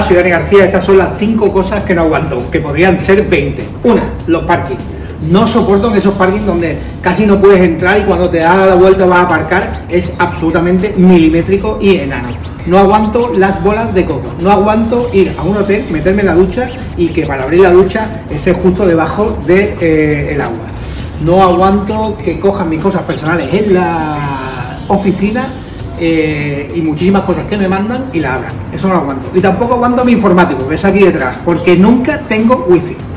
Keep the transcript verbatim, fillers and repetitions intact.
soy Dani García. Estas son las cinco cosas que no aguanto, que podrían ser veinte. Una, los parkings. No soporto en esos parkings donde casi no puedes entrar y cuando te da la vuelta vas a aparcar es absolutamente milimétrico y enano. No aguanto las bolas de coco. No aguanto ir a un hotel, meterme en la ducha y que para abrir la ducha esté justo debajo del de, eh, agua. No aguanto que cojan mis cosas personales en la oficina eh, y muchísimas cosas que me mandan y la abran. Eso no lo aguanto. Y tampoco aguanto mi informático, que es aquí detrás, porque nunca tengo wifi.